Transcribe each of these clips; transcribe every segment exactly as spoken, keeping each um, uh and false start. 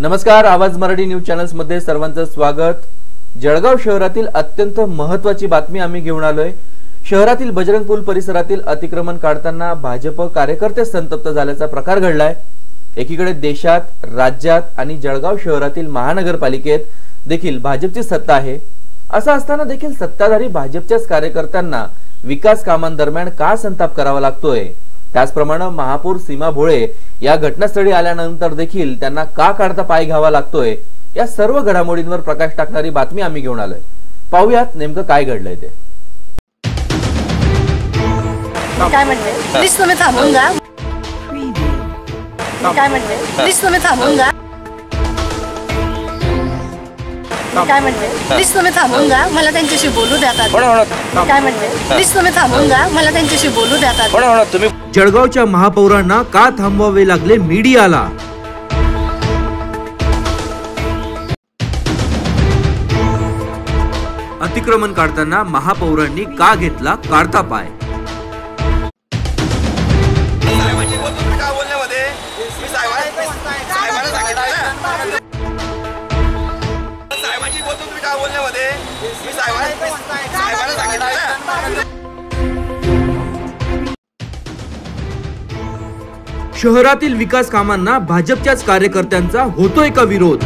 नमस्कार, आवाज Marathi news channels मध्ये सर्वांचं स्वागत। जळगाव शहरातील अत्यंत महत्त्वाची बातमी आम्ही घेऊन आलोय। शहरातील बजरंग पूल परिसरातील अतिक्रमण काढताना भाजप कार्यकर्ते संतप्त झाल्याचा प्रकार घडलाय। एकीकडे देशात, राज्यात आणि जळगाव शहरातील महानगरपालिकेत देखील भाजपची सत्ता आहे। असं असताना देखील सत्ताधारी भाजपच्याच कार्यकर्त्यांना विकास कामांदरम्यान का संताप करावा लागतोय? त्याचप्रमाणे महापौर सीमा भोळे या घटनास्थळी आल्यानंतर देखील त्यांना का काढता पाय घ्यावा लागतोय? या सर्व घडामोडींवर प्रकाश टाकणारी बातमी आम्ही घेऊन आलोय। पाहूयात नेमकं काय घडलंय ते। काय म्हणते? प्लीज तुम्ही थांबून जा। काय म्हणते? प्लीज तुम्ही थांबून जा। काय म्हणते? प्लीज तुम्ही थांबून जा, मला त्यांच्याशी बोलू द्या। काय म्हणते? प्लीज तुम्ही थांबून जा, मला त्यांच्याशी बोलू द्या। तुम्ही जळगावच्या महापौरांना का थांबवावे लागले मीडियाला? अतिक्रमण काढताना महापौरांनी का घेतला काढता पाय? शहरातील विकास कामांना भाजपच्याच कार्यकर्त्यांचा होतोय का विरोध?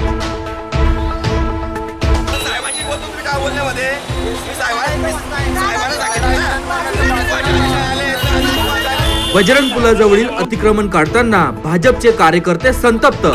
बजरंग पुलाजवळील अतिक्रमण काढताना भाजपचे कार्यकर्ते संतप्त।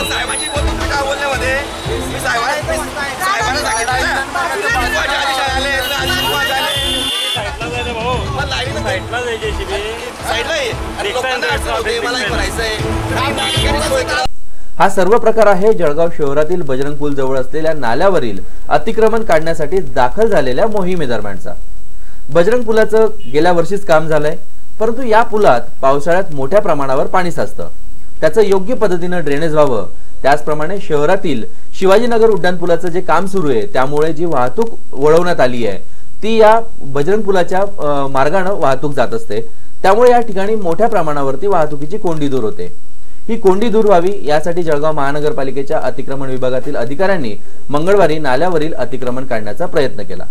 हा सर्व प्रकार आहे जळगाव शहरातील बजरंग पूल जवळ असलेल्या नाल्यावरील अतिक्रमण काढण्यासाठी दाखल झालेल्या मोहिमेदरम्यानचा। बजरंग पुलाचं गेल्या वर्षीच काम झालंय, परंतु या पुलात पावसाळ्यात मोठ्या प्रमाणावर पाणी साचतं। त्याचं योग्य पद्धतीने ड्रेनेज व्हावं, त्याचप्रमाणे शहरातील शिवाजीनगर उड्डाणपुलाचं जे काम सुरू आहे त्यामुळे जी वाहतूक वळवण्यात आली आहे ती या बजरंग पुलाच्या मार्गाने वाहतूक जात असते। त्यामुळे या ठिकाणी मोठ्या प्रमाणावरती वाहतुकीची कोंडी दूर होते। ही कोंडी दूर व्हावी यासाठी जळगाव महानगरपालिकेच्या अतिक्रमण विभागातील अधिकाऱ्यांनी मंगळवारी नाल्यावरील अतिक्रमण काढण्याचा प्रयत्न केला।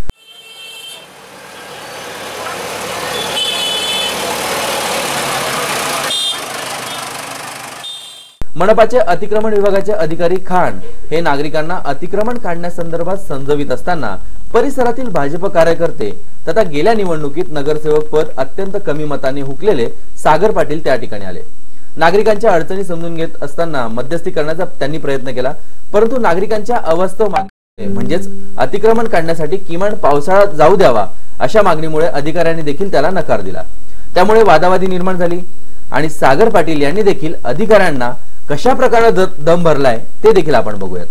मनपाचे अतिक्रमण विभागाचे अधिकारी खान हे नागरिकांना अतिक्रमण काढण्यासंदर्भात समजवित असताना परिसरातील भाजप कार्यकर्ते तथा गेल्या निवडणुकीत नगरसेवक पद अत्यंत कमी मताने हुकलेले सागर पाटील त्या ठिकाणी आले। नागरिकांच्या अडचणी समजून घेत असताना मध्यस्थी करण्याचा त्यांनी प्रयत्न केला, परंतु नागरिकांच्या अवास्तव मागणी म्हणजेच अतिक्रमण काढण्यासाठी किमान पावसाळा जाऊ द्यावा अशा मागणीमुळे अधिकाऱ्यांनी देखील त्याला नकार दिला। त्यामुळे वादावादी निर्माण झाली आणि सागर पाटील यांनी देखील अधिकाऱ्यांना कशा प्रकारे दम भरलाय ते देखील आपण बघूयात।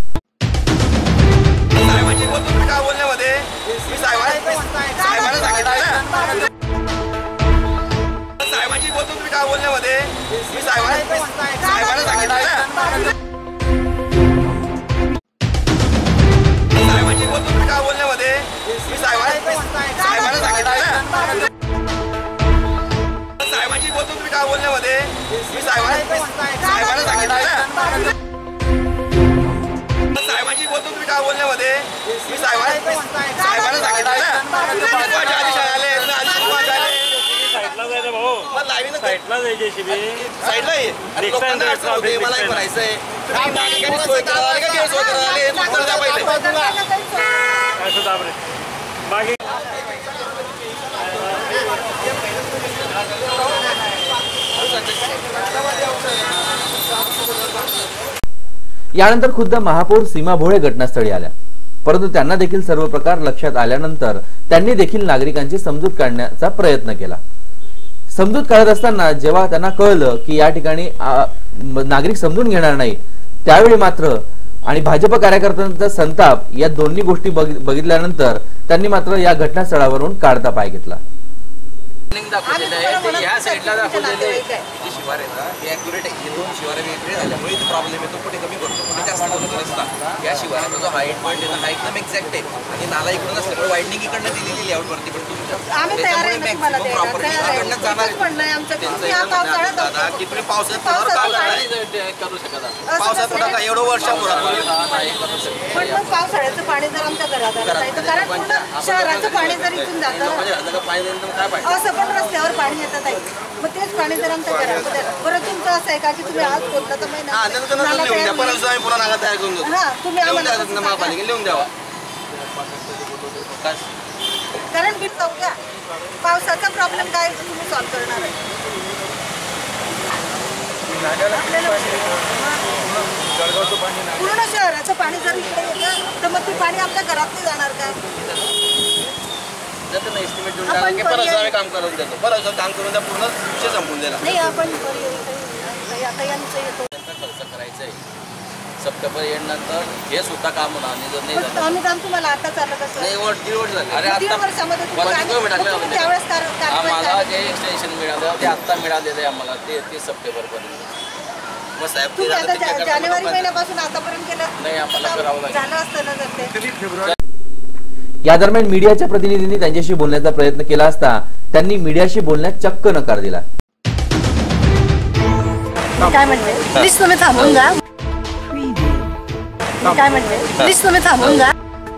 यानंतर खुद्द महापौर सीमा भोळे घटनास्थळी आल्या, परंतु त्यांना देखील सर्व प्रकार लक्षात आल्यानंतर त्यांनी देखील नागरिकांची समजूत काढण्याचा प्रयत्न केला। समजूत काढत असताना जेव्हा त्यांना कळलं की या ठिकाणी नागरिक समजून घेणार नाही, त्यावेळी मात्र आणि भाजप कार्यकर्त्यांचा संताप या दोन्ही गोष्टी बघितल्यानंतर त्यांनी मात्र या घटनास्थळावरून काढता पाय घेतला। दाखवलेलं आहे ते ह्या साईडला दाखवलेलं आहे जी शिवार आहे ना हे ॲक्युरेट आहे। हे दोन शिवार वेगळे झाल्यामुळे इथे प्रॉब्लेम येतो, कुठे कमी करतो कुठे जास्त करतो रस्ता। या शिवाराचा जो हाईट पॉईंट आहे ना हा एकदम एक्झॅक्ट आहे आणि नाला इकडून असल्यामुळे वाईडनिंग इकडनं दिलेली लेआउट वरती पण आम्ही तयार आहे ना तुम्हाला द्यायला, तयार आहे. इथंच म्हणणं आमचं की तुम्ही या पावसाळ्यात दादा की तुम्ही पावसात करू शकता पावसात थोडा एवढं वर्षापूर्वी पण मग पावसाळ्याचं पाणी जर आमच्या घरात आलं नाही तर कारण पूर्ण शहराचं पाणी जर इथून जातं असं पण रस्त्यावर पाणी येतात आहे मग तेच पाणी जर आमच्या घरामध्ये बरं तुमचं असं आहे का की तुम्ही आज बोलता तर महिना हा तुम्ही आम्हाला महापालिकेला लिहून द्यावा कारण बिल जाऊया पावसाचा प्रॉब्लेम काय तुम्ही सॉल्व्ह करणार आहे पूर्ण शहराचं पाणी जर इकडे येतं तर मग ते पाणी आपल्या घरात नाही जाणार का एस्टिमेट देऊन टाका परत आम्ही काम करून देतो परत काम करून द्या पूर्ण विषय संपून दिला नाही आपण आता यांचं येतो खर्च करायचा आहे सप्टेंबर एंड नंतर हे सुद्धा काम होणार आणि जर नाही झालं अनुदान तुम्हाला आता चाललं कसं नाही वर दीड वर्ष झाले अरे दीड आता वर्षामध्ये त्यावेळेस त्यावेळेस आम्हाला जे एक्सटेन्शन मिळालं ते आत्ता मिळालेलं आहे आम्हाला ते तीस सप्टेंबर पर्यंत मग साहेब तुम्ही आता जानेवारी महिन्यापासून आतापर्यंत केलं नाही आम्हाला करावं लागेल झालं असतं ना जर ते फेब्रुवारी या दरम्यान मीडियाच्या प्रतिनिधींनी त्यांच्याशी बोलण्याचा प्रयत्न केला असता त्यांनी मीडियाशी बोलण्यास चक्क नकार दिला काय म्हणते प्लीज तुम्ही थांबून जा काय म्हणते प्लीज तुम्ही थांबून जा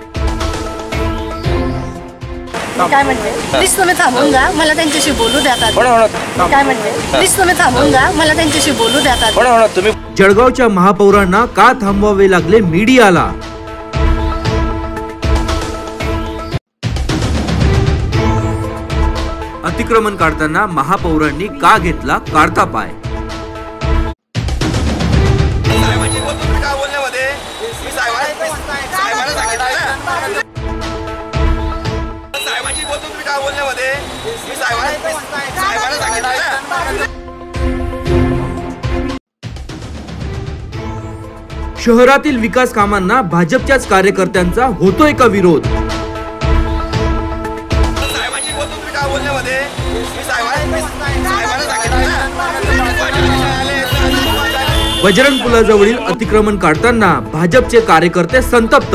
काय म्हणते प्लीज तुम्ही थांबून जा मला त्यांच्याशी बोलू द्या काय म्हणते प्लीज तुम्ही थांबून जा मला त्यांच्याशी बोलू द्या तुम्ही जळगावच्या महापौरांना का थांबवावे लागले मीडियाला अतिक्रमण काढताना महापौरांनी का घेतला काढता पाय शहरातील विकास कामांना भाजपच्याच कार्यकर्त्यांचा होतोय का विरोध बजरंग पुलाजवळील अतिक्रमण काढताना भाजपचे कार्यकर्ते संतप्त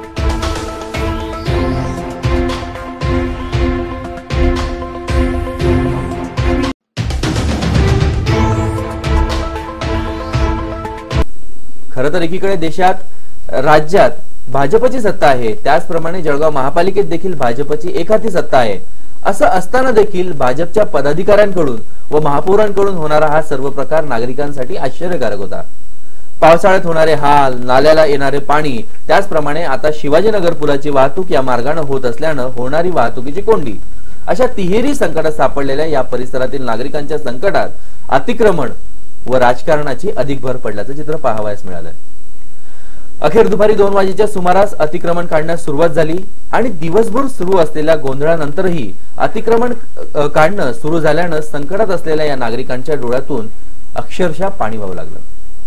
खरं तर एकीकडे देशात राज्यात भाजपची सत्ता आहे त्याचप्रमाणे जळगाव महापालिकेत देखील भाजपची एकहाती सत्ता आहे असं असताना देखील भाजपच्या पदाधिकाऱ्यांकडून व महापौरांकडून होणारा हा सर्व प्रकार नागरिकांसाठी आश्चर्यकारक होता पावसाळ्यात होणारे हाल नाल्याला येणारे पाणी त्याचप्रमाणे आता शिवाजीनगर पुलाची वाहतूक या मार्गाने होत असल्यानं होणारी वाहतुकीची कोंडी अशा तिहेरी संकटात सापडलेल्या या परिसरातील नागरिकांच्या संकटात अतिक्रमण व राजकारणाची अधिक भर पडल्याचं चित्र पाहावयास मिळालं अखेर दुपारी दोन वाजेच्या सुमारास अतिक्रमण काढण्यास सुरुवात झाली आणि दिवसभर सुरू असलेल्या गोंधळानंतरही अतिक्रमण काढणं सुरू झाल्यानं संकटात असलेल्या या नागरिकांच्या डोळ्यातून अक्षरशः पाणी वाहू लागलं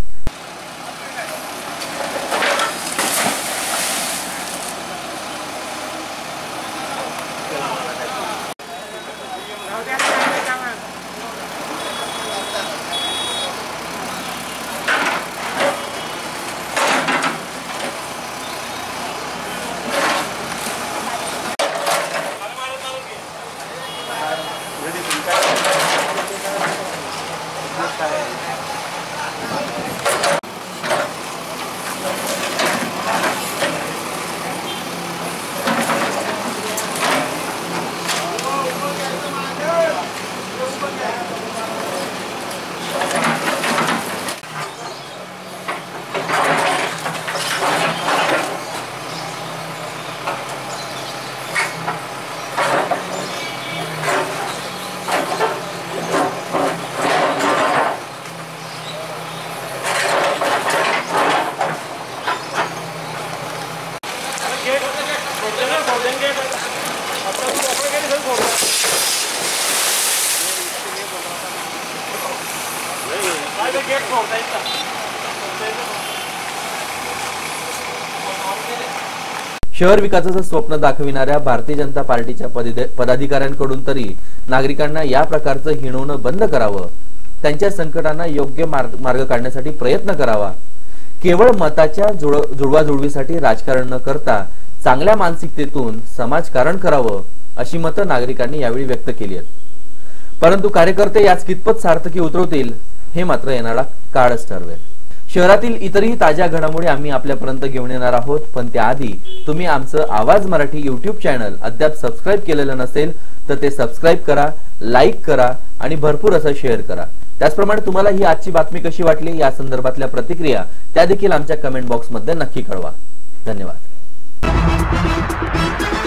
शहर विकासाचं स्वप्न दाखविणाऱ्या भारतीय जनता पार्टीच्या पदाधिकाऱ्यांकडून तरी नागरिकांना या प्रकारचं हिणवणं बंद करावं त्यांच्या संकटांना योग्य मार्ग काढण्यासाठी प्रयत्न करावा केवळ मताच्या जुळवाजुळवीसाठी राजकारण न करता चांगल्या मानसिकतेतून समाजकारण करावं अशी मतं नागरिकांनी यावेळी व्यक्त केली आहेत। परंतु कार्यकर्ते याच कितपत सार्थकी उतरवतील हे मात्र येणारा काळच ठरवेल। शहरातील इतरही ताज्या घडामोडी आम्ही आपल्यापर्यंत घेऊन येणार आहोत, पण त्याआधी तुम्ही आमचं आवाज मराठी युट्यूब चॅनल अद्याप सबस्क्राईब केलेलं नसेल तर ते सबस्क्राईब करा, लाईक करा आणि भरपूर असं शेअर करा। त्याचप्रमाणे तुम्हाला ही आजची बातमी कशी वाटली या संदर्भातल्या प्रतिक्रिया त्या देखील आमच्या कमेंट बॉक्समध्ये नक्की कळवा। धन्यवाद।